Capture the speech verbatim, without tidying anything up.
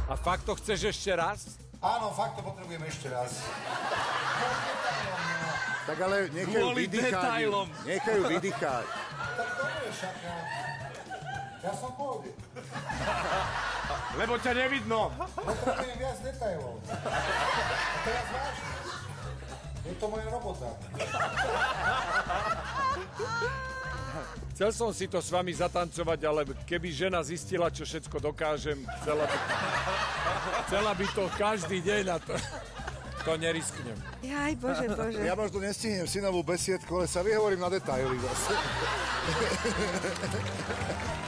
A fakt to chceš ešte raz? Áno, fakt to potrebujem ešte raz. Tak ale nechajú Kvôli vydýchať. detailom. Nechajú vydýchať. Tak dobre, však. Ja som v pohode. Lebo ťa nevidno. Potrebujem viac detailov. A teraz vážne. Je to moja robota. Chcel som si to s vami zatancovať, ale keby žena zistila, čo všetko dokážem, chcela by, chcela by to každý deň a to, to nerisknem. Jaj, bože, bože. Ja možno nestihnem synovú besiedku, ale sa vyhovorím na detaily zase.